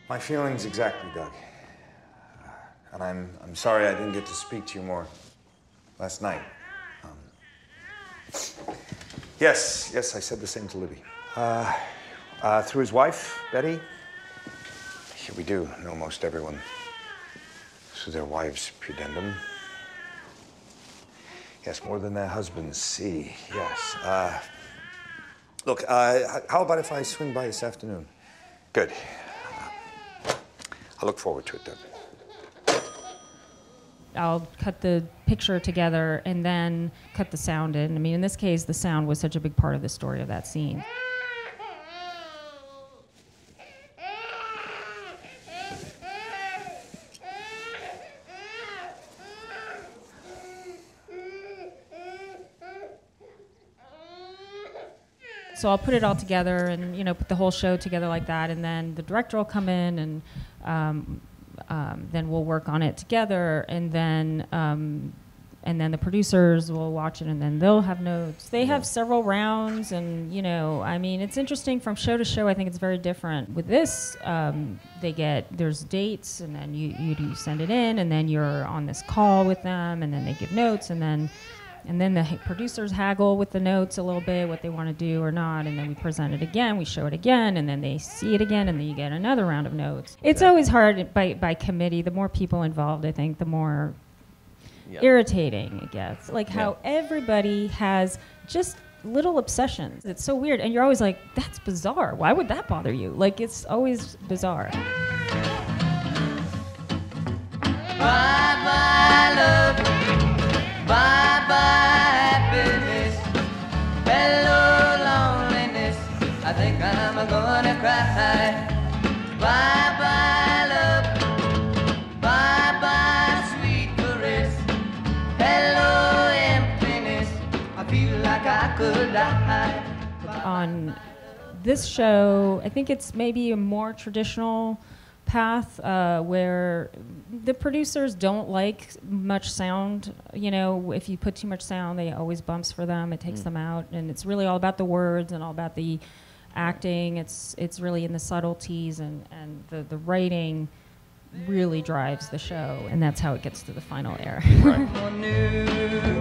My feelings exactly, Doug. And I'm sorry I didn't get to speak to you more last night. Yes, I said the same to Libby. Through his wife, Betty. Yeah, we do know most everyone through their wives' pudendum. Yes, more than their husbands see, yes. Look, how about if I swing by this afternoon? Good. I look forward to it, Doug. I'll cut the picture together and then cut the sound in. I mean, in this case, the sound was such a big part of the story of that scene. So I'll put it all together and, put the whole show together like that, and then the director will come in and then we'll work on it together, and then the producers will watch it, and then they'll have notes. They have several rounds, and it's interesting from show to show. I think it's very different. With this, there's dates, and then you do send it in, and then you're on this call with them, and then they give notes, and then the producers haggle with the notes a little bit, what they want to do or not, and then we present it again, we show it again, and then they see it again, and then you get another round of notes. It's always hard by committee. The more people involved, I think, the more irritating it gets. Like how everybody has just little obsessions. It's so weird, and you're always like, that's bizarre. Why would that bother you? Like, it's always bizarre. Bye-bye, love. Bye-bye, happiness. Hello, loneliness. I think I'm gonna cry. Bye-bye, love. Bye-bye, sweet caress. Hello, emptiness. I feel like I could die. On this show, I think it's maybe a more traditional path where the producers don't like much sound. If you put too much sound, they always bumps for them. It takes them out, and it's really all about the words and all about the acting. It's really in the subtleties, and the writing really drives the show, and that's how it gets to the final air. Right.